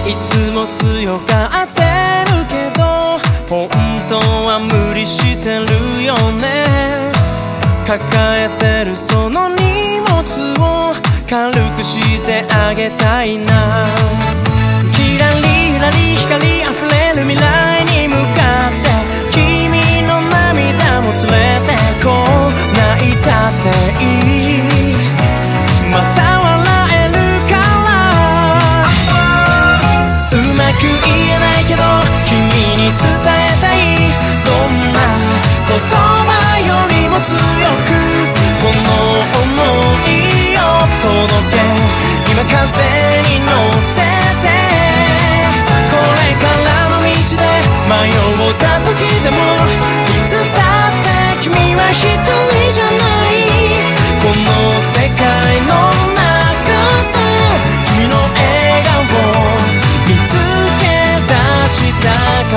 いつも強がってるけど本当は無理してるよね。抱えてるその荷物を軽くしてあげたいな。キラリラリ光あふれる未来に向かって君の涙も連れてこう。泣いたっていい、また笑えるからうまく言えないけど君に伝えたい。どんな言葉よりも強くこの想いを届け。今風に乗せてこれからの道で迷った時でもいつだって君は一人じゃない。この世界の中で君の笑顔を見つけ出した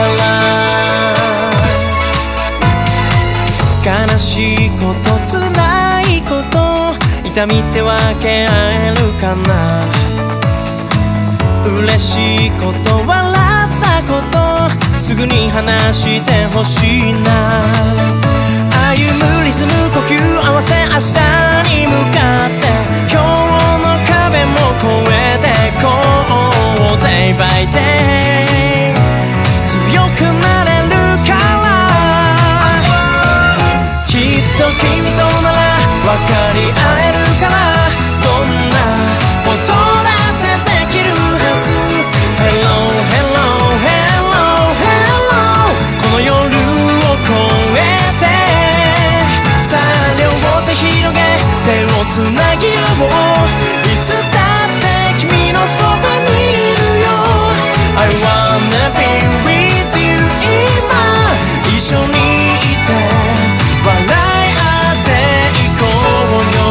から。悲しいこと辛いこと痛みって分け合えるかな。嬉しいこと笑ったことすぐに話してほしいな。歩むリズム呼吸合わせ明日に向かって今日の壁も越えてこう。Day by day 強くなれるからきっと君となら分かり合えるから。どんなことだってできるはず。 Hello Hello Hello Hello この夜を越えてさあ両手広げ手をつなぎ合おう。いつだって君のそばにいるよ。 I wanna be with you 今一緒にいて笑い合っていこうよ。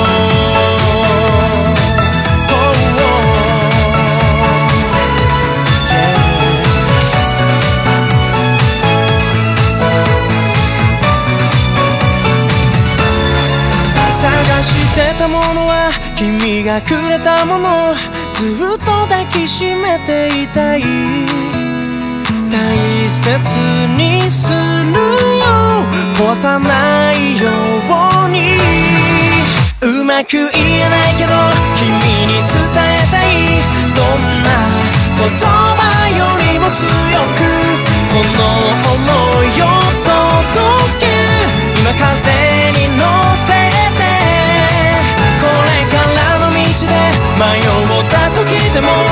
探してたものは君がくれたものずっと抱きしめていたい。大切にするよ壊さないように。うまく言えないけど君に伝えたい。どんな言葉よりも強くこの想いを届け。今風に乗せてこれからの道で迷った時でも